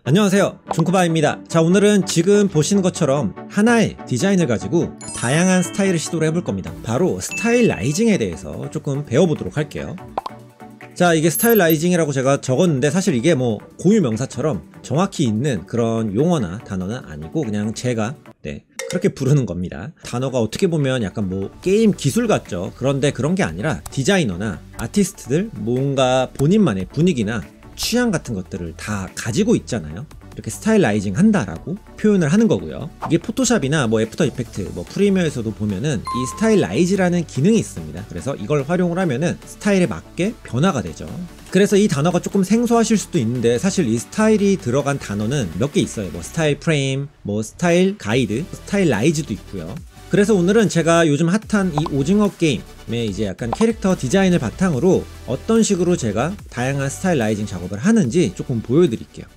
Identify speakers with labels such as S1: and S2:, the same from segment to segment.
S1: 안녕하세요, 존쿠바입니다. 자, 오늘은 지금 보시는 것처럼 하나의 디자인을 가지고 다양한 스타일을 시도를 해볼 겁니다. 바로 스타일라이징에 대해서 조금 배워보도록 할게요. 자, 이게 스타일라이징이라고 제가 적었는데 사실 이게 뭐 고유명사처럼 정확히 있는 그런 용어나 단어는 아니고 그냥 제가 그렇게 부르는 겁니다. 단어가 어떻게 보면 약간 뭐 게임 기술 같죠. 그런데 그런 게 아니라 디자이너나 아티스트들 뭔가 본인만의 분위기나 취향 같은 것들을 다 가지고 있잖아요. 이렇게 스타일라이징 한다라고 표현을 하는 거고요. 이게 포토샵이나 뭐 애프터 이펙트, 뭐 프리미어에서도 보면은 이 스타일라이즈라는 기능이 있습니다. 그래서 이걸 활용을 하면은 스타일에 맞게 변화가 되죠. 그래서 이 단어가 조금 생소하실 수도 있는데 사실 이 스타일이 들어간 단어는 몇 개 있어요. 뭐 스타일 프레임, 뭐 스타일 가이드, 스타일라이즈도 있고요. 그래서 오늘은 제가 요즘 핫한 이 오징어 게임의 이제 약간 캐릭터 디자인을 바탕으로 어떤 식으로 제가 다양한 스타일라이징 작업을 하는지 조금 보여드릴게요.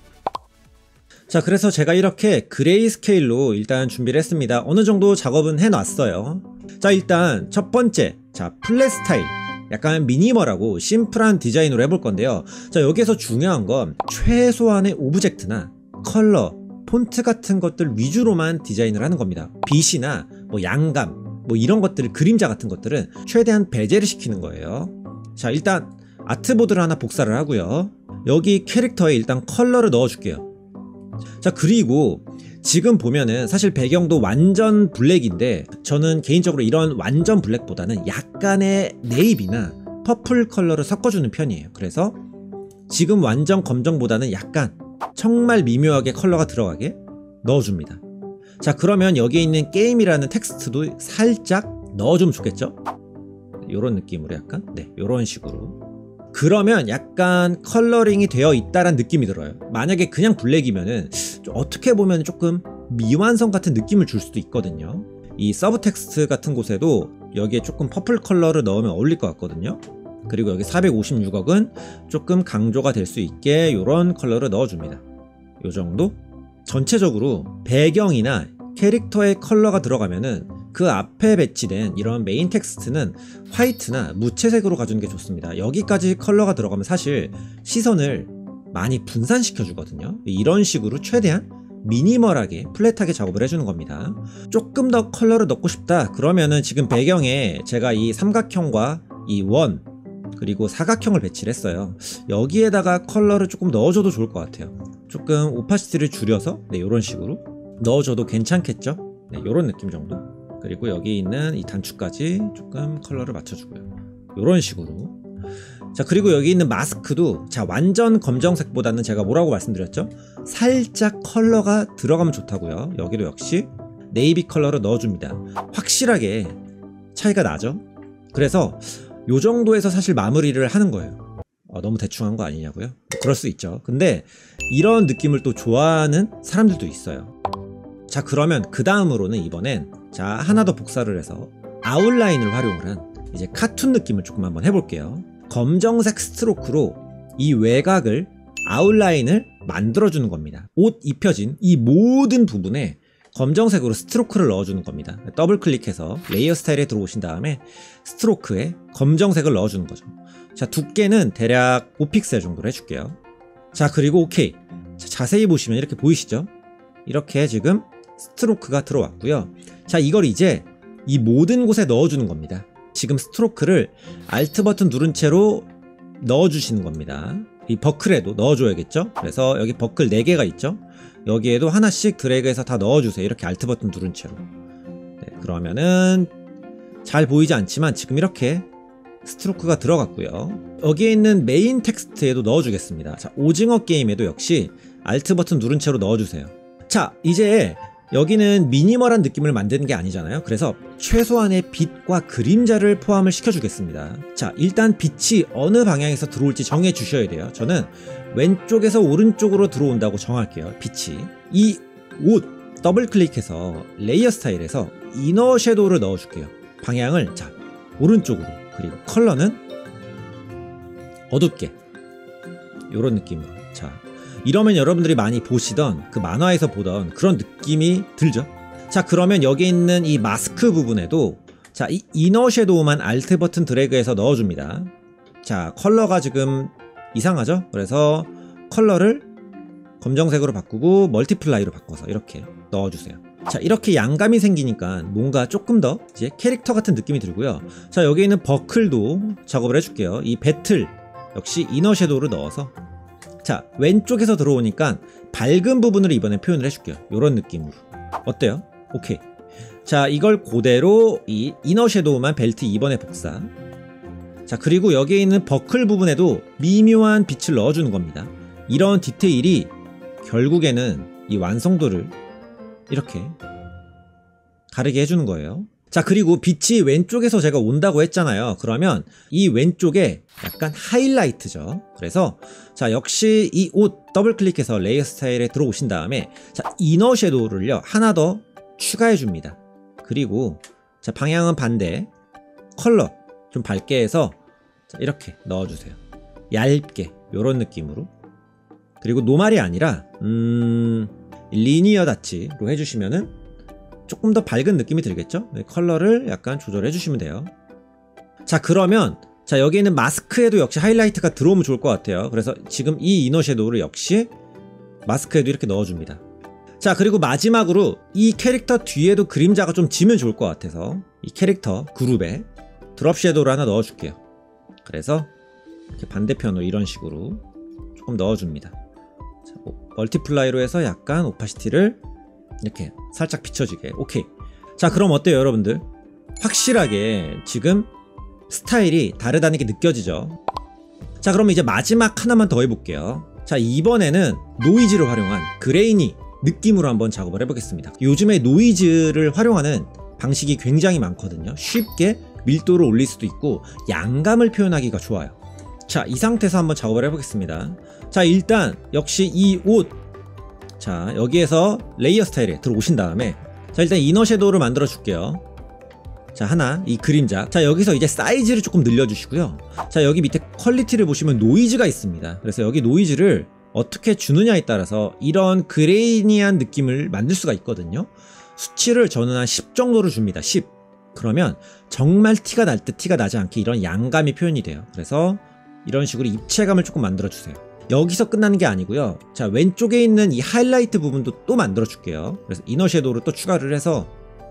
S1: 자, 그래서 제가 이렇게 그레이 스케일로 일단 준비를 했습니다. 어느 정도 작업은 해놨어요. 자, 일단 첫 번째, 자, 플랫 스타일. 약간 미니멀하고 심플한 디자인으로 해볼 건데요. 자, 여기에서 중요한 건 최소한의 오브젝트나 컬러, 폰트 같은 것들 위주로만 디자인을 하는 겁니다. 빛이나 뭐 양감, 뭐 이런 것들, 그림자 같은 것들은 최대한 배제를 시키는 거예요. 자, 일단 아트보드를 하나 복사를 하고요. 여기 캐릭터에 일단 컬러를 넣어줄게요. 자, 그리고 지금 보면은 사실 배경도 완전 블랙인데 저는 개인적으로 이런 완전 블랙보다는 약간의 네이비나 퍼플 컬러를 섞어주는 편이에요. 그래서 지금 완전 검정보다는 약간 정말 미묘하게 컬러가 들어가게 넣어줍니다. 자, 그러면 여기에 있는 게임이라는 텍스트도 살짝 넣어주면 좋겠죠? 요런 느낌으로 약간 요런 식으로. 그러면 약간 컬러링이 되어 있다란 느낌이 들어요. 만약에 그냥 블랙이면은 좀 어떻게 보면 조금 미완성 같은 느낌을 줄 수도 있거든요. 이 서브 텍스트 같은 곳에도 여기에 조금 퍼플 컬러를 넣으면 어울릴 것 같거든요. 그리고 여기 456억은 조금 강조가 될 수 있게 요런 컬러를 넣어줍니다. 요 정도? 전체적으로 배경이나 캐릭터의 컬러가 들어가면은 그 앞에 배치된 이런 메인 텍스트는 화이트나 무채색으로 가주는 게 좋습니다. 여기까지 컬러가 들어가면 사실 시선을 많이 분산시켜 주거든요. 이런 식으로 최대한 미니멀하게 플랫하게 작업을 해주는 겁니다. 조금 더 컬러를 넣고 싶다 그러면은 지금 배경에 제가 이 삼각형과 이 원 그리고 사각형을 배치를 했어요. 여기에다가 컬러를 조금 넣어줘도 좋을 것 같아요. 조금 오파시티를 줄여서 이런 식으로 넣어줘도 괜찮겠죠? 이런 느낌 정도. 그리고 여기 있는 이 단추까지 조금 컬러를 맞춰주고요. 이런 식으로. 자, 그리고 여기 있는 마스크도 자, 완전 검정색보다는 제가 뭐라고 말씀드렸죠? 살짝 컬러가 들어가면 좋다고요. 여기도 역시 네이비 컬러를 넣어줍니다. 확실하게 차이가 나죠? 그래서 요 정도에서 사실 마무리를 하는 거예요. 너무 대충 한 거 아니냐고요? 그럴 수 있죠. 근데 이런 느낌을 또 좋아하는 사람들도 있어요. 자, 그러면 그 다음으로는 이번엔 자, 하나 더 복사를 해서 아웃라인을 활용을 한 이제 카툰 느낌을 조금 한번 해볼게요. 검정색 스트로크로 이 외곽을 아웃라인을 만들어주는 겁니다. 옷 입혀진 이 모든 부분에 검정색으로 스트로크를 넣어주는 겁니다. 더블 클릭해서 레이어 스타일에 들어오신 다음에 스트로크에 검정색을 넣어주는 거죠. 자, 두께는 대략 5픽셀 정도로 해줄게요. 자, 그리고 오케이. 자, 자세히 보시면 이렇게 보이시죠? 이렇게 지금 스트로크가 들어왔고요. 자, 이걸 이제 이 모든 곳에 넣어주는 겁니다. 지금 스트로크를 Alt 버튼 누른 채로 넣어주시는 겁니다. 이 버클에도 넣어줘야겠죠? 그래서 여기 버클 4개가 있죠? 여기에도 하나씩 드래그해서 다 넣어주세요. 이렇게 Alt 버튼 누른 채로. 그러면은 잘 보이지 않지만 지금 이렇게 스트로크가 들어갔고요. 여기에 있는 메인 텍스트에도 넣어주겠습니다. 자, 오징어 게임에도 역시 Alt 버튼 누른 채로 넣어주세요. 자, 이제 여기는 미니멀한 느낌을 만드는 게 아니잖아요. 그래서 최소한의 빛과 그림자를 포함을 시켜주겠습니다. 자, 일단 빛이 어느 방향에서 들어올지 정해 주셔야 돼요. 저는 왼쪽에서 오른쪽으로 들어온다고 정할게요. 빛이. 이 옷 더블 클릭해서 레이어 스타일에서 이너 섀도우를 넣어줄게요. 방향을 자, 오른쪽으로. 그리고 컬러는 어둡게. 요런 느낌으로. 자, 이러면 여러분들이 많이 보시던 그 만화에서 보던 그런 느낌이 들죠? 자, 그러면 여기 있는 이 마스크 부분에도 자, 이 이너 섀도우만 Alt 버튼 드래그해서 넣어줍니다. 자, 컬러가 지금 이상하죠? 그래서 컬러를 검정색으로 바꾸고 멀티플라이로 바꿔서 이렇게 넣어주세요. 자, 이렇게 양감이 생기니까 뭔가 조금 더 이제 캐릭터 같은 느낌이 들고요. 자, 여기 있는 버클도 작업을 해줄게요. 이 배틀 역시 이너 섀도우를 넣어서, 자, 왼쪽에서 들어오니까 밝은 부분을 이번에 표현을 해줄게요. 이런 느낌으로. 어때요? 오케이. 자, 이걸 그대로 이 이너 섀도우만 벨트 2번에 복사. 자, 그리고 여기에 있는 버클 부분에도 미묘한 빛을 넣어주는 겁니다. 이런 디테일이 결국에는 이 완성도를 이렇게 가르게 해주는 거예요. 자, 그리고 빛이 왼쪽에서 제가 온다고 했잖아요. 그러면 이 왼쪽에 약간 하이라이트죠. 그래서 자, 역시 이 옷 더블 클릭해서 레이어 스타일에 들어오신 다음에, 자, 이너 섀도우를요 하나 더 추가해 줍니다. 그리고 자, 방향은 반대, 컬러 좀 밝게 해서 자, 이렇게 넣어주세요. 얇게 요런 느낌으로. 그리고 노말이 아니라 리니어 다치로 해주시면은 조금 더 밝은 느낌이 들겠죠? 컬러를 약간 조절해 주시면 돼요. 자, 그러면 자, 여기 있는 마스크에도 역시 하이라이트가 들어오면 좋을 것 같아요. 그래서 지금 이 이너 섀도우를 역시 마스크에도 이렇게 넣어줍니다. 자, 그리고 마지막으로 이 캐릭터 뒤에도 그림자가 좀 지면 좋을 것 같아서 이 캐릭터 그룹에 드롭 섀도우를 하나 넣어줄게요. 그래서 이렇게 반대편으로 이런 식으로 조금 넣어줍니다. 자, 멀티플라이로 해서 약간 오파시티를 이렇게 살짝 비춰지게. 오케이. 자, 그럼 어때요, 여러분들? 확실하게 지금 스타일이 다르다는 게 느껴지죠? 자, 그럼 이제 마지막 하나만 더 해볼게요. 자, 이번에는 노이즈를 활용한 그레이니 느낌으로 한번 작업을 해보겠습니다. 요즘에 노이즈를 활용하는 방식이 굉장히 많거든요. 쉽게 밀도를 올릴 수도 있고 양감을 표현하기가 좋아요. 자, 이 상태에서 한번 작업을 해보겠습니다. 자, 일단 역시 이 옷, 자, 여기에서 레이어 스타일에 들어오신 다음에, 자, 일단 이너 섀도우를 만들어 줄게요. 자, 하나, 이 그림자. 자, 여기서 이제 사이즈를 조금 늘려주시고요. 자, 여기 밑에 퀄리티를 보시면 노이즈가 있습니다. 그래서 여기 노이즈를 어떻게 주느냐에 따라서 이런 그레이니한 느낌을 만들 수가 있거든요. 수치를 저는 한 10 정도로 줍니다. 10. 그러면 정말 티가 날 듯 티가 나지 않게 이런 양감이 표현이 돼요. 그래서 이런 식으로 입체감을 조금 만들어 주세요. 여기서 끝나는 게 아니고요. 자, 왼쪽에 있는 이 하이라이트 부분도 또 만들어 줄게요. 그래서 이너 섀도우를 또 추가를 해서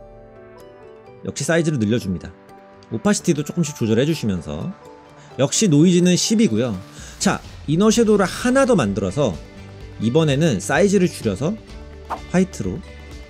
S1: 역시 사이즈를 늘려줍니다. 오파시티도 조금씩 조절해 주시면서, 역시 노이즈는 10이고요. 자, 이너 섀도우를 하나 더 만들어서 이번에는 사이즈를 줄여서 화이트로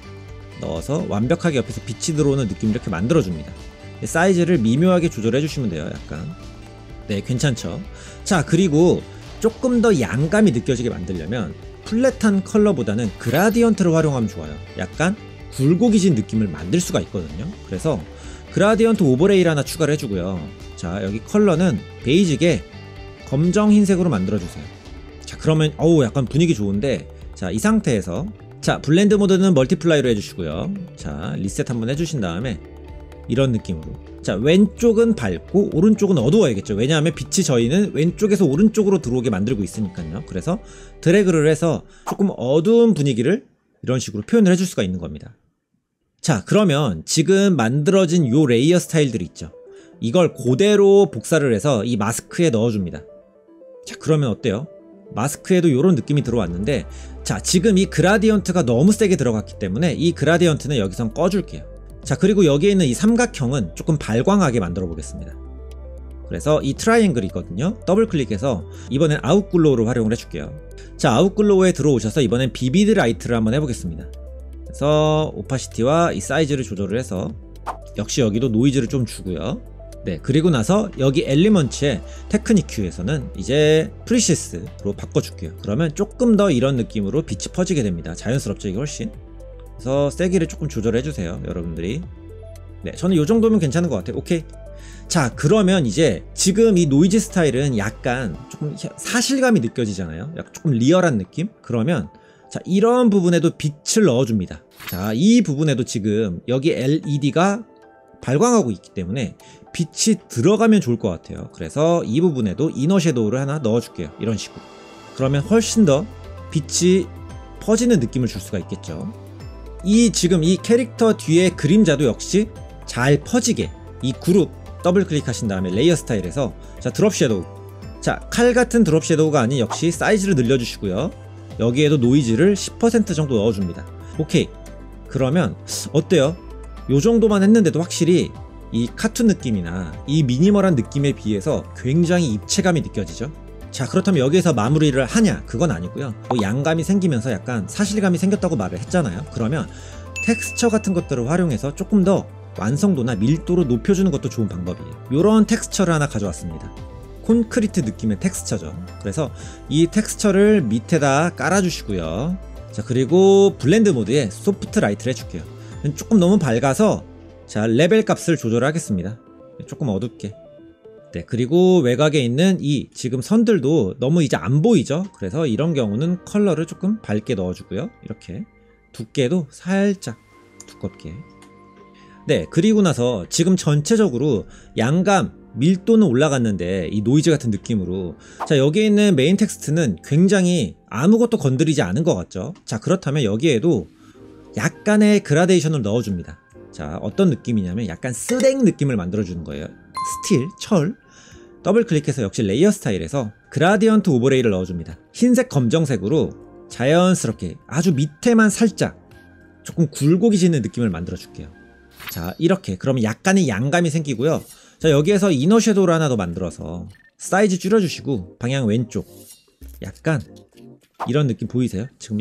S1: 넣어서 완벽하게 옆에서 빛이 들어오는 느낌 이렇게 만들어 줍니다. 사이즈를 미묘하게 조절해 주시면 돼요. 약간. 네, 괜찮죠? 자, 그리고 조금 더 양감이 느껴지게 만들려면 플랫한 컬러보다는 그라디언트를 활용하면 좋아요. 약간 굴곡이진 느낌을 만들 수가 있거든요. 그래서 그라디언트 오버레이를 하나 추가를 해주고요. 자, 여기 컬러는 베이직에 검정 흰색으로 만들어주세요. 자, 그러면 어우, 약간 분위기 좋은데, 자, 이 상태에서 자, 블렌드 모드는 멀티플라이로 해주시고요. 자, 리셋 한번 해주신 다음에 이런 느낌으로, 자, 왼쪽은 밝고 오른쪽은 어두워야겠죠. 왜냐하면 빛이 저희는 왼쪽에서 오른쪽으로 들어오게 만들고 있으니까요. 그래서 드래그를 해서 조금 어두운 분위기를 이런 식으로 표현을 해줄 수가 있는 겁니다. 자, 그러면 지금 만들어진 요 레이어 스타일들이 있죠. 이걸 그대로 복사를 해서 이 마스크에 넣어줍니다. 자, 그러면 어때요? 마스크에도 요런 느낌이 들어왔는데, 자, 지금 이 그라디언트가 너무 세게 들어갔기 때문에 이 그라디언트는 여기선 꺼줄게요. 자, 그리고 여기에 있는 이 삼각형은 조금 발광하게 만들어 보겠습니다. 그래서 이 트라이앵글이거든요. 더블 클릭해서 이번엔 아웃글로우로 활용을 해줄게요. 자, 아웃글로우에 들어오셔서 이번엔 비비드 라이트를 한번 해보겠습니다. 그래서 오파시티와 이 사이즈를 조절을 해서 역시 여기도 노이즈를 좀 주고요. 네, 그리고 나서 여기 엘리먼츠의 테크닉 큐에서는 이제 프리시스로 바꿔줄게요. 그러면 조금 더 이런 느낌으로 빛이 퍼지게 됩니다. 자연스럽죠, 이게 훨씬. 그래서 세기를 조금 조절해주세요, 여러분들이. 네, 저는 이 정도면 괜찮은 것 같아요. 오케이. 자, 그러면 이제 지금 이 노이즈 스타일은 약간 조금 사실감이 느껴지잖아요. 약간 조금 리얼한 느낌? 그러면 자, 이런 부분에도 빛을 넣어줍니다. 자, 이 부분에도 지금 여기 LED가 발광하고 있기 때문에 빛이 들어가면 좋을 것 같아요. 그래서 이 부분에도 이너 섀도우를 하나 넣어줄게요. 이런 식으로. 그러면 훨씬 더 빛이 퍼지는 느낌을 줄 수가 있겠죠. 지금 이 캐릭터 뒤에 그림자도 역시 잘 퍼지게 이 그룹 더블 클릭하신 다음에 레이어 스타일에서 자, 드롭 섀도우. 자, 칼 같은 드롭 섀도우가 아닌 역시 사이즈를 늘려주시고요. 여기에도 노이즈를 10% 정도 넣어줍니다. 오케이. 그러면 어때요? 요 정도만 했는데도 확실히 이 카툰 느낌이나 이 미니멀한 느낌에 비해서 굉장히 입체감이 느껴지죠. 자, 그렇다면 여기에서 마무리를 하냐? 그건 아니고요. 뭐 양감이 생기면서 약간 사실감이 생겼다고 말을 했잖아요. 그러면 텍스처 같은 것들을 활용해서 조금 더 완성도나 밀도를 높여주는 것도 좋은 방법이에요. 요런 텍스처를 하나 가져왔습니다. 콘크리트 느낌의 텍스처죠. 그래서 이 텍스처를 밑에다 깔아주시고요. 자, 그리고 블렌드 모드에 소프트 라이트를 해줄게요. 조금 너무 밝아서 자, 레벨 값을 조절하겠습니다. 조금 어둡게. 네, 그리고 외곽에 있는 이 지금 선들도 너무 이제 안 보이죠? 그래서 이런 경우는 컬러를 조금 밝게 넣어주고요. 이렇게 두께도 살짝 두껍게. 네, 그리고 나서 지금 전체적으로 양감, 밀도는 올라갔는데 이 노이즈 같은 느낌으로 자, 여기에 있는 메인 텍스트는 굉장히 아무것도 건드리지 않은 것 같죠? 자, 그렇다면 여기에도 약간의 그라데이션을 넣어줍니다. 자, 어떤 느낌이냐면 약간 스낵 느낌을 만들어주는 거예요. 스틸, 철. 더블 클릭해서 역시 레이어 스타일에서 그라디언트 오버레이를 넣어줍니다. 흰색 검정색으로 자연스럽게 아주 밑에만 살짝 조금 굴곡이지는 느낌을 만들어 줄게요. 자, 이렇게 그러면 약간의 양감이 생기고요. 자, 여기에서 이너 섀도우를 하나 더 만들어서 사이즈 줄여주시고 방향 왼쪽 약간 이런 느낌 보이세요? 지금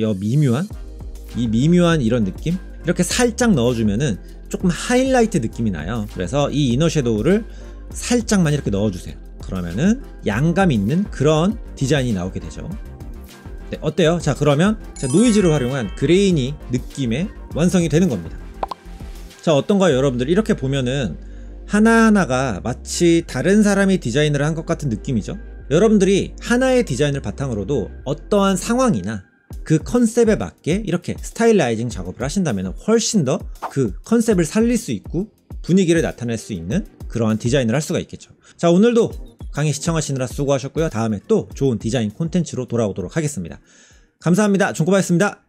S1: 이 미묘한 이런 느낌? 이렇게 살짝 넣어주면은 조금 하이라이트 느낌이 나요. 그래서 이 이너 섀도우를 살짝만 이렇게 넣어주세요. 그러면은 양감 있는 그런 디자인이 나오게 되죠. 네, 어때요? 자, 그러면 자, 노이즈를 활용한 그레이니 느낌의 완성이 되는 겁니다. 자, 어떤가요, 여러분들? 이렇게 보면은 하나하나가 마치 다른 사람이 디자인을 한 것 같은 느낌이죠. 여러분들이 하나의 디자인을 바탕으로도 어떠한 상황이나 그 컨셉에 맞게 이렇게 스타일라이징 작업을 하신다면 훨씬 더 그 컨셉을 살릴 수 있고 분위기를 나타낼 수 있는 그러한 디자인을 할 수가 있겠죠. 자, 오늘도 강의 시청하시느라 수고하셨고요. 다음에 또 좋은 디자인 콘텐츠로 돌아오도록 하겠습니다. 감사합니다. 종코바였습니다.